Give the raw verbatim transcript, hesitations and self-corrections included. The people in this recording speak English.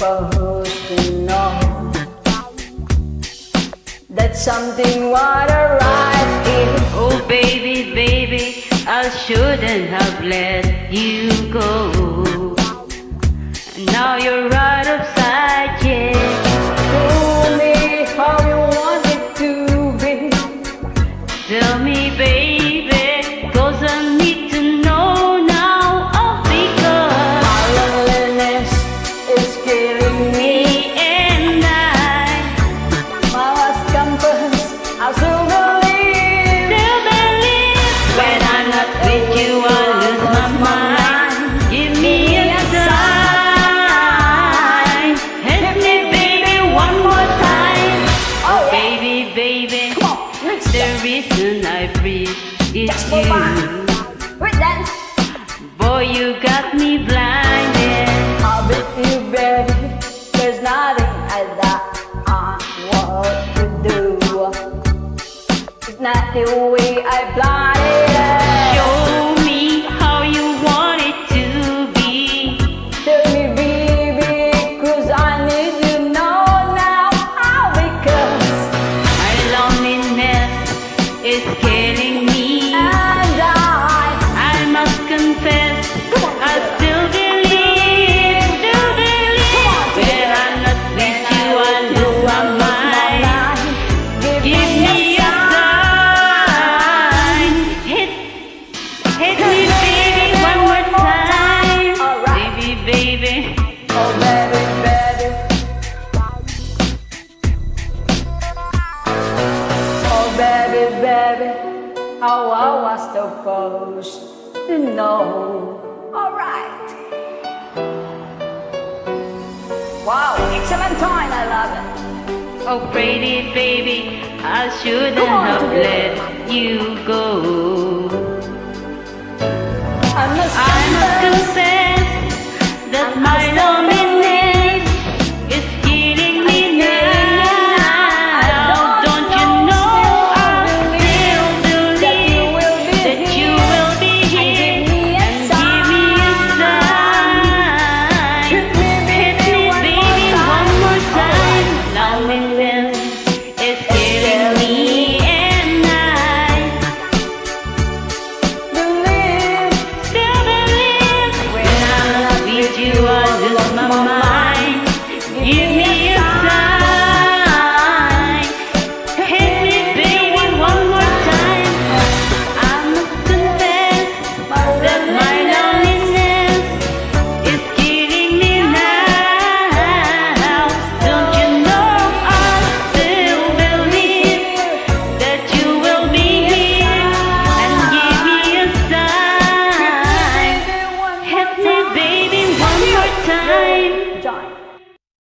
supposed to know that something what arrived here. Oh baby, baby, I shouldn't have let you go. Now you're right upside, yeah. Tell me how you want it to be. Tell me, baby, 'cause I need to know now. Oh, because my loneliness is killing me, and I, my last compass, I still believe, still believe when I'm not with you, I lose my mind. Give me a sign, hit me, baby, one more time. oh yeah. Baby, baby, Come on, let's the go. reason I breathe is Let's move you. on. Wait, dance. Boy, you got me blinded. I'll bet you, baby, there's nothing I that I want to do. It's not the way I planned it. Show me how you want it to be. Tell me, baby, 'cause I need you know now. How, because My loneliness is killing me. and I, I must confess, come on, I still believe, still believe. When I'm not with you, I lose my mind. Give me a sign. Hit, hit me, baby, one more time. Alright. Baby, baby. Oh baby, baby. Oh baby, baby. How I was supposed to know. Alright. Wow, excellent time, I love it. Oh, pretty baby, I shouldn't Come on, have together. let you go. I must I must confess that my loneliness is killing me now. Don't you know I still believe that you will be here and give me a sign. Hit me, Hit me, baby, one more time. Loneliness